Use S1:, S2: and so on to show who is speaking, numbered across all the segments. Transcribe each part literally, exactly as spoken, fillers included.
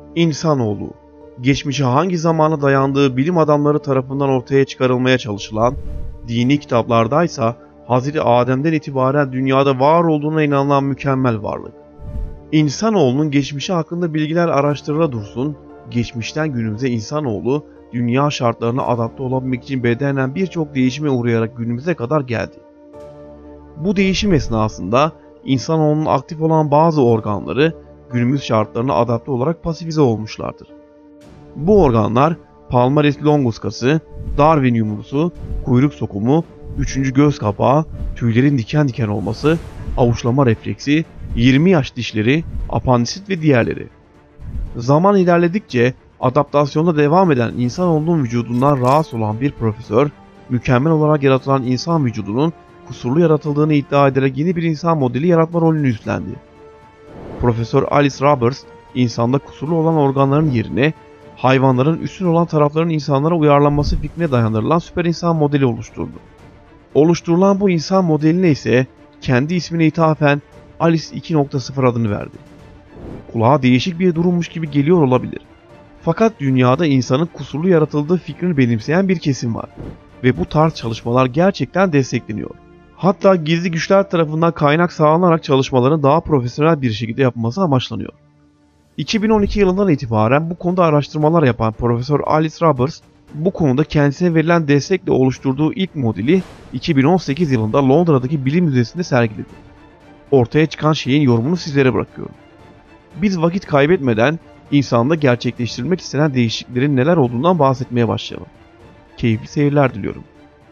S1: İnsanoğlu, geçmişe hangi zamana dayandığı bilim adamları tarafından ortaya çıkarılmaya çalışılan, dini kitaplardaysa Hazreti Adem'den itibaren dünyada var olduğuna inanılan mükemmel varlık. İnsanoğlunun geçmişi hakkında bilgiler araştırıla dursun, geçmişten günümüze insanoğlu dünya şartlarına adapte olabilmek için bedenen birçok değişime uğrayarak günümüze kadar geldi. Bu değişim esnasında insanoğlunun aktif olan bazı organları günümüz şartlarına adapte olarak pasifize olmuşlardır. Bu organlar palmaris longus kası, Darwin yumrusu, kuyruk sokumu, üçüncü göz kapağı, tüylerin diken diken olması, avuçlama refleksi, yirmi yaş dişleri, apandisit ve diğerleri. Zaman ilerledikçe adaptasyonda devam eden insanoğlunun vücudundan rahatsız olan bir profesör, mükemmel olarak yaratılan insan vücudunun kusurlu yaratıldığını iddia ederek yeni bir insan modeli yaratma rolünü üstlendi. Profesör Alice Roberts, insanda kusurlu olan organların yerine hayvanların üstün olan taraflarının insanlara uyarlanması fikrine dayandırılan süper insan modeli oluşturdu. Oluşturulan bu insan modeline ise kendi ismine ithafen Alice iki nokta sıfır adını verdi. Kulağa değişik bir durummuş gibi geliyor olabilir. Fakat dünyada insanın kusurlu yaratıldığı fikrini benimseyen bir kesim var ve bu tarz çalışmalar gerçekten destekleniyor. Hatta gizli güçler tarafından kaynak sağlanarak çalışmaların daha profesyonel bir şekilde yapılması amaçlanıyor. iki bin on iki yılından itibaren bu konuda araştırmalar yapan Profesör Alice Roberts, bu konuda kendisine verilen destekle oluşturduğu ilk modeli iki bin on sekiz yılında Londra'daki Bilim Müzesi'nde sergiledi. Ortaya çıkan şeyin yorumunu sizlere bırakıyorum. Biz vakit kaybetmeden insanda gerçekleştirilmek istenen değişikliklerin neler olduğundan bahsetmeye başlayalım. Keyifli seyirler diliyorum.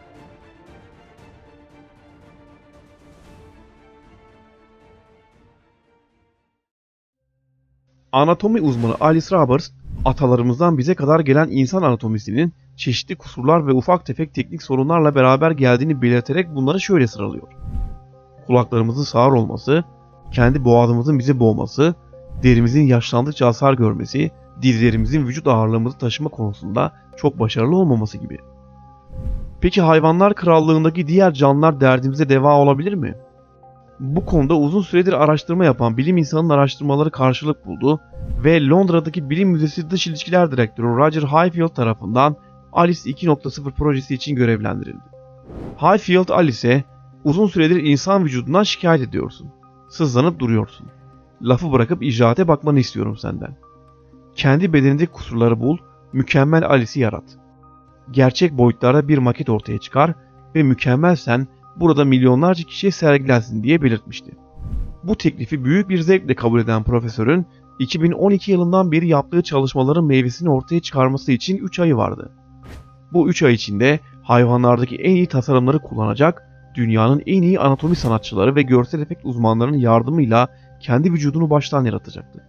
S1: Anatomi uzmanı Alice Roberts, atalarımızdan bize kadar gelen insan anatomisinin çeşitli kusurlar ve ufak tefek teknik sorunlarla beraber geldiğini belirterek bunları şöyle sıralıyor. Kulaklarımızın sağır olması, kendi boğazımızın bizi boğması, derimizin yaşlandıkça hasar görmesi, dizlerimizin vücut ağırlığımızı taşıma konusunda çok başarılı olmaması gibi. Peki hayvanlar krallığındaki diğer canlılar derdimize deva olabilir mi? Bu konuda uzun süredir araştırma yapan bilim insanının araştırmaları karşılık buldu ve Londra'daki Bilim Müzesi Dış İlişkiler Direktörü Roger Highfield tarafından Alice iki nokta sıfır projesi için görevlendirildi. Highfield Alice'e "Uzun süredir insan vücudundan şikayet ediyorsun. Sızlanıp duruyorsun. Lafı bırakıp icraate bakmanı istiyorum senden. Kendi bedenindeki kusurları bul, mükemmel Alice'i yarat. Gerçek boyutlarda bir maket ortaya çıkar ve mükemmelsen burada milyonlarca kişiye sergilensin" diye belirtmişti. Bu teklifi büyük bir zevkle kabul eden profesörün iki bin on iki yılından beri yaptığı çalışmaların meyvesini ortaya çıkarması için üç ayı vardı. Bu üç ay içinde hayvanlardaki en iyi tasarımları kullanacak, dünyanın en iyi anatomi sanatçıları ve görsel efekt uzmanlarının yardımıyla kendi vücudunu baştan yaratacaktı.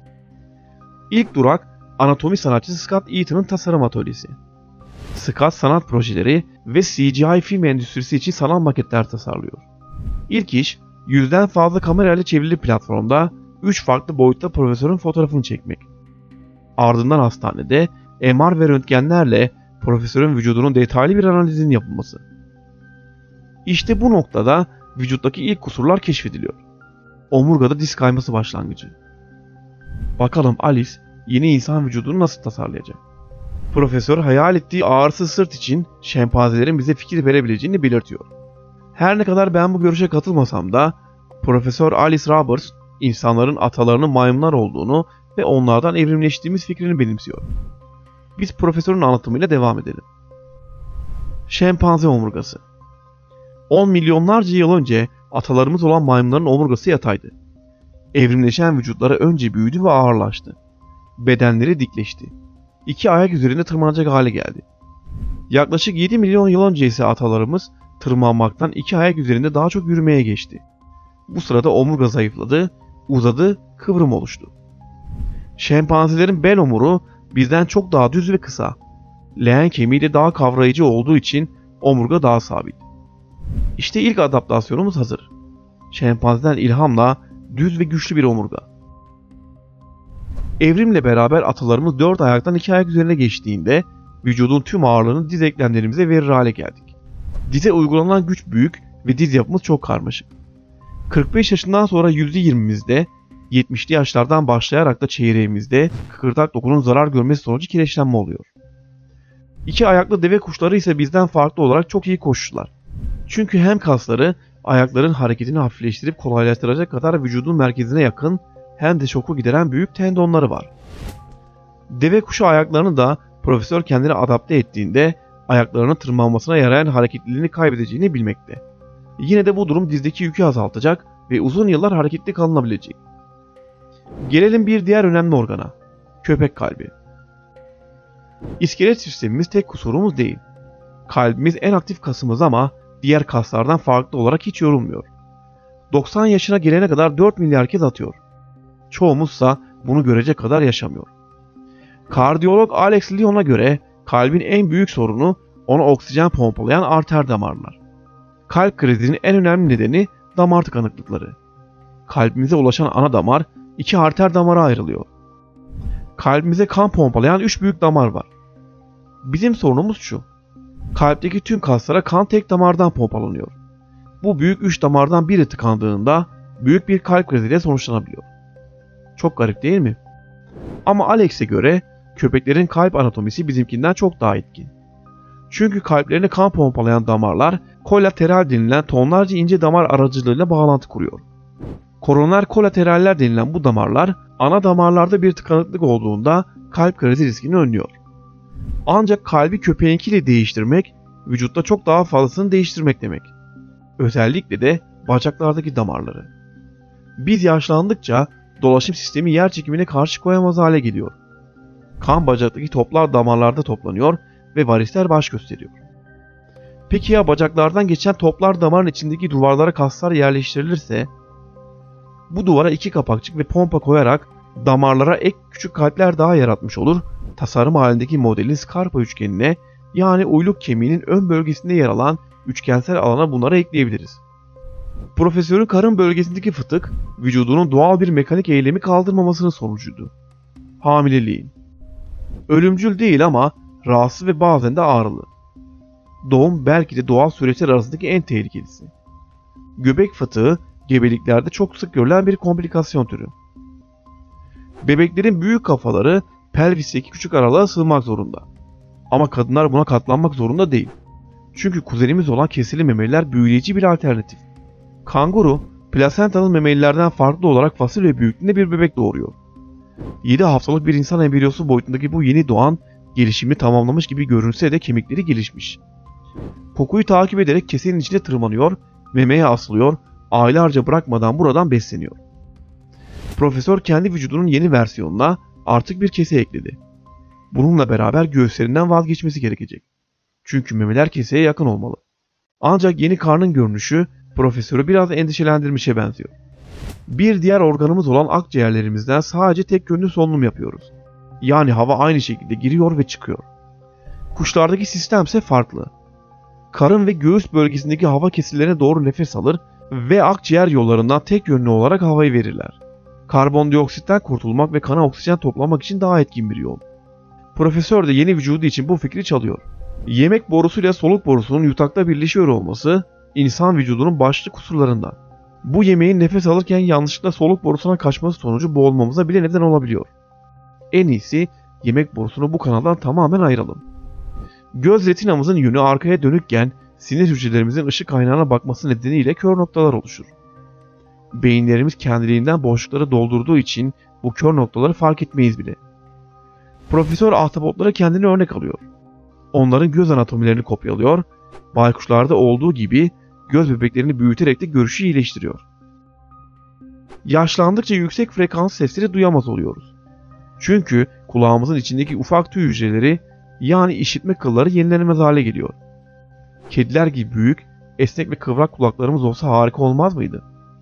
S1: İlk durak anatomi sanatçısı Scott Eaton'ın tasarım atölyesi. Scott sanat projeleri ve C G I film endüstrisi için sanal maketler tasarlıyor. İlk iş yüzden fazla kamerayla çevrili platformda üç farklı boyutta profesörün fotoğrafını çekmek. Ardından hastanede M R ve röntgenlerle profesörün vücudunun detaylı bir analizinin yapılması. İşte bu noktada vücuttaki ilk kusurlar keşfediliyor. Omurgada diz kayması başlangıcı. Bakalım Alice yeni insan vücudunu nasıl tasarlayacak? Profesör hayal ettiği ağırsız sırt için şempanzelerin bize fikir verebileceğini belirtiyor. Her ne kadar ben bu görüşe katılmasam da Profesör Alice Roberts insanların atalarının maymunlar olduğunu ve onlardan evrimleştiğimiz fikrini benimsiyor. Biz profesörün anlatımıyla devam edelim. Şempanze omurgası. on milyonlarca yıl önce atalarımız olan maymunların omurgası yataydı. Evrimleşen vücutları önce büyüdü ve ağırlaştı. Bedenleri dikleşti. İki ayak üzerinde tırmanacak hale geldi. Yaklaşık yedi milyon yıl önce ise atalarımız tırmanmaktan iki ayak üzerinde daha çok yürümeye geçti. Bu sırada omurga zayıfladı, uzadı, kıvrım oluştu. Şempanzelerin bel omuru bizden çok daha düz ve kısa. Leğen kemiği de daha kavrayıcı olduğu için omurga daha sabit. İşte ilk adaptasyonumuz hazır. Şempanzeden ilhamla düz ve güçlü bir omurga. Evrimle beraber atalarımız dört ayaktan iki ayak üzerine geçtiğinde vücudun tüm ağırlığını diz eklemlerimize verir hale geldik. Dize uygulanan güç büyük ve diz yapımız çok karmaşık. kırk beş yaşından sonra yüzde yirmimizde yetmişli yaşlardan başlayarak da çeyreğimizde kıkırdak dokunun zarar görmesi sonucu kireçlenme oluyor. İki ayaklı deve kuşları ise bizden farklı olarak çok iyi koşucular. Çünkü hem kasları ayakların hareketini hafifleştirip kolaylaştıracak kadar vücudun merkezine yakın hem de şoku gideren büyük tendonları var. Deve kuşu ayaklarını da profesör kendine adapte ettiğinde ayaklarının tırmanmasına yarayan hareketliliğini kaybedeceğini bilmekte. Yine de bu durum dizdeki yükü azaltacak ve uzun yıllar hareketli kalınabilecek. Gelelim bir diğer önemli organa, köpek kalbi. İskelet sistemimiz tek kusurumuz değil. Kalbimiz en aktif kasımız ama diğer kaslardan farklı olarak hiç yorulmuyor. doksan yaşına gelene kadar dört milyar kez atıyor. Çoğumuzsa bunu görecek kadar yaşamıyor. Kardiyolog Alex Lyon'a göre kalbin en büyük sorunu ona oksijen pompalayan arter damarlar. Kalp krizinin en önemli nedeni damar tıkanıklıkları. Kalbimize ulaşan ana damar iki arter damara ayrılıyor. Kalbimize kan pompalayan üç büyük damar var. Bizim sorunumuz şu. Kalpteki tüm kaslara kan tek damardan pompalanıyor. Bu büyük üç damardan biri tıkandığında büyük bir kalp kriziyle sonuçlanabiliyor. Çok garip değil mi? Ama Alex'e göre köpeklerin kalp anatomisi bizimkinden çok daha etkin. Çünkü kalplerine kan pompalayan damarlar kolateral denilen tonlarca ince damar aracılığıyla bağlantı kuruyor. Koroner kolateraller denilen bu damarlar ana damarlarda bir tıkanıklık olduğunda kalp krizi riskini önlüyor. Ancak kalbi köpeğinkiyle değiştirmek vücutta çok daha fazlasını değiştirmek demek. Özellikle de bacaklardaki damarları. Biz yaşlandıkça dolaşım sistemi yer çekimine karşı koyamaz hale geliyor. Kan bacaktaki toplar damarlarda toplanıyor ve varisler baş gösteriyor. Peki ya bacaklardan geçen toplar damarın içindeki duvarlara kaslar yerleştirilirse? Bu duvara iki kapakçık ve pompa koyarak damarlara ek küçük kalpler daha yaratmış olur, tasarım halindeki modelin Scarpa üçgenine yani uyluk kemiğinin ön bölgesinde yer alan üçgensel alana bunları ekleyebiliriz. Profesörün karın bölgesindeki fıtık, vücudunun doğal bir mekanik eylemi kaldırmamasının sonucuydu. Hamileliğin. Ölümcül değil ama rahatsız ve bazen de ağrılı. Doğum belki de doğal süreçler arasındaki en tehlikelisi. Göbek fıtığı, gebeliklerde çok sık görülen bir komplikasyon türü. Bebeklerin büyük kafaları pelvisteki küçük aralığa sığmak zorunda. Ama kadınlar buna katlanmak zorunda değil. Çünkü kuzenimiz olan kesili memeliler büyüleyici bir alternatif. Kanguru, plasentalı memelilerden farklı olarak fasulye büyüklüğünde bir bebek doğuruyor. yedi haftalık bir insan embriyosu boyutundaki bu yeni doğan, gelişimini tamamlamış gibi görünse de kemikleri gelişmiş. Kokuyu takip ederek kesenin içine tırmanıyor, memeye asılıyor, aylarca bırakmadan buradan besleniyor. Profesör kendi vücudunun yeni versiyonuna artık bir kese ekledi. Bununla beraber göğüslerinden vazgeçmesi gerekecek. Çünkü memeler keseye yakın olmalı. Ancak yeni karnın görünüşü profesörü biraz endişelendirmişe benziyor. Bir diğer organımız olan akciğerlerimizden sadece tek yönlü solunum yapıyoruz. Yani hava aynı şekilde giriyor ve çıkıyor. Kuşlardaki sistem ise farklı. Karın ve göğüs bölgesindeki hava kesirlerine doğru nefes alır ve akciğer yollarından tek yönlü olarak havayı verirler. Karbondioksitten kurtulmak ve kana oksijen toplamak için daha etkin bir yol. Profesör de yeni vücudu için bu fikri çalıyor. Yemek borusuyla soluk borusunun yutakta birleşiyor olması insan vücudunun başlı kusurlarından. Bu yemeğin nefes alırken yanlışlıkla soluk borusuna kaçması sonucu boğulmamıza bile neden olabiliyor. En iyisi yemek borusunu bu kanaldan tamamen ayıralım. Göz retinamızın yönü arkaya dönükken sinir hücrelerimizin ışık kaynağına bakması nedeniyle kör noktalar oluşur. Beyinlerimiz kendiliğinden boşlukları doldurduğu için bu kör noktaları fark etmeyiz bile. Profesör ahtapotlara kendini örnek alıyor. Onların göz anatomilerini kopyalıyor, baykuşlarda olduğu gibi göz bebeklerini büyüterek de görüşü iyileştiriyor. Yaşlandıkça yüksek frekans sesleri duyamaz oluyoruz. Çünkü kulağımızın içindeki ufak tüy hücreleri yani işitme kılları yenilenemez hale geliyor. Kediler gibi büyük, esnek ve kıvrak kulaklarımız olsa harika olmaz mıydı?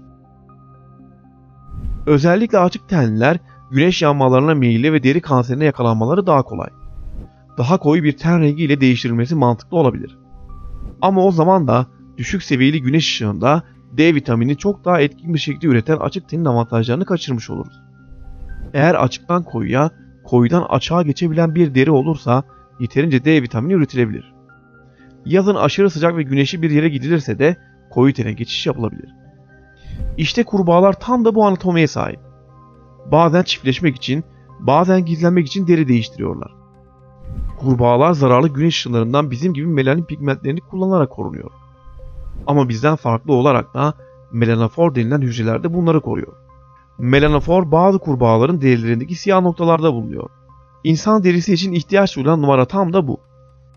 S1: Özellikle açık tenliler güneş yanmalarına meyilli ve deri kanserine yakalanmaları daha kolay. Daha koyu bir ten rengiyle değiştirilmesi mantıklı olabilir. Ama o zaman da düşük seviyeli güneş ışığında D vitamini çok daha etkin bir şekilde üreten açık tenin avantajlarını kaçırmış oluruz. Eğer açıktan koyuya, koyudan açığa geçebilen bir deri olursa yeterince D vitamini üretilebilir. Yazın aşırı sıcak ve güneşli bir yere gidilirse de koyu tene geçiş yapılabilir. İşte kurbağalar tam da bu anatomiye sahip. Bazen çiftleşmek için, bazen gizlenmek için deri değiştiriyorlar. Kurbağalar zararlı güneş ışınlarından bizim gibi melanin pigmentlerini kullanarak korunuyor. Ama bizden farklı olarak da melanofor denilen hücreler de bunları koruyor. Melanofor bazı kurbağaların derilerindeki siyah noktalarda bulunuyor. İnsan derisi için ihtiyaç duyulan numara tam da bu.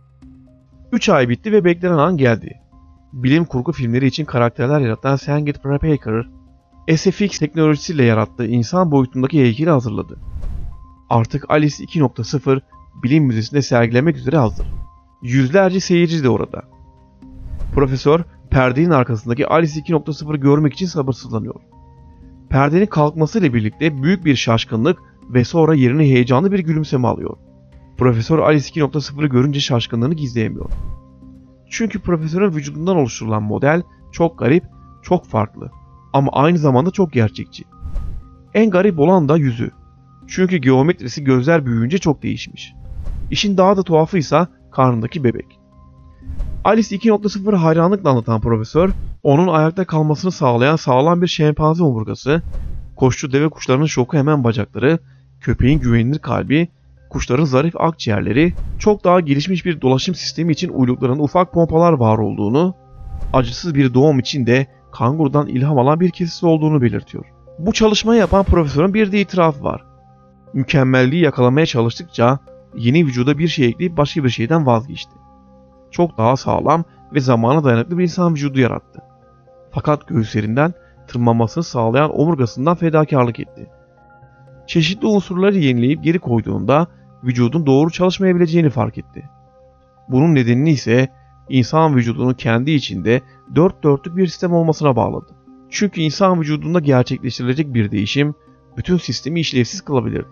S1: üç ay bitti ve beklenen an geldi. Bilim kurgu filmleri için karakterler yaratan Sangeet Prapaker, S F X teknolojisiyle yarattığı insan boyutundaki heykeli hazırladı. Artık Alice iki nokta sıfır Bilim Müzesi'nde sergilemek üzere hazır. Yüzlerce seyirci de orada. Profesör, perdenin arkasındaki Alice iki nokta sıfır'ı görmek için sabırsızlanıyor. Perdenin kalkmasıyla birlikte büyük bir şaşkınlık ve sonra yerini heyecanlı bir gülümseme alıyor. Profesör Alice iki nokta sıfır'ı görünce şaşkınlığını gizleyemiyor. Çünkü profesörün vücudundan oluşturulan model çok garip, çok farklı ama aynı zamanda çok gerçekçi. En garip olan da yüzü. Çünkü geometrisi gözler büyüyünce çok değişmiş. İşin daha da tuhafıysa karnındaki bebek. Alice iki nokta sıfır'ı hayranlıkla anlatan profesör, onun ayakta kalmasını sağlayan sağlam bir şempanze omurgası, koşçu deve kuşlarının şoku hemen bacakları, köpeğin güvenilir kalbi, kuşların zarif akciğerleri, çok daha gelişmiş bir dolaşım sistemi için uyluklarında ufak pompalar var olduğunu, acısız bir doğum için de kangurudan ilham alan bir kesisi olduğunu belirtiyor. Bu çalışmayı yapan profesörün bir de itirafı var. Mükemmelliği yakalamaya çalıştıkça yeni vücuda bir şey ekleyip başka bir şeyden vazgeçti. Çok daha sağlam ve zamana dayanıklı bir insan vücudu yarattı. Fakat göğüslerinden tırmanmasını sağlayan omurgasından fedakarlık etti. Çeşitli unsurları yenileyip geri koyduğunda vücudun doğru çalışmayabileceğini fark etti. Bunun nedenini ise insan vücudunun kendi içinde dört dörtlük bir sistem olmasına bağladı. Çünkü insan vücudunda gerçekleştirilecek bir değişim bütün sistemi işlevsiz kılabilirdi.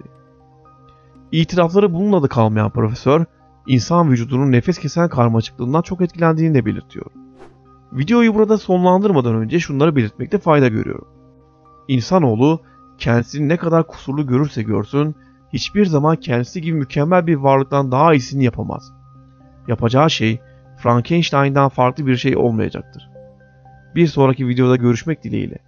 S1: İtirafları bununla da kalmayan profesör, insan vücudunun nefes kesen karmaşıklığından çok etkilendiğini de belirtiyor. Videoyu burada sonlandırmadan önce şunları belirtmekte fayda görüyorum. İnsanoğlu kendisini ne kadar kusurlu görürse görsün, hiçbir zaman kendisi gibi mükemmel bir varlıktan daha iyisini yapamaz. Yapacağı şey Frankenstein'dan farklı bir şey olmayacaktır. Bir sonraki videoda görüşmek dileğiyle.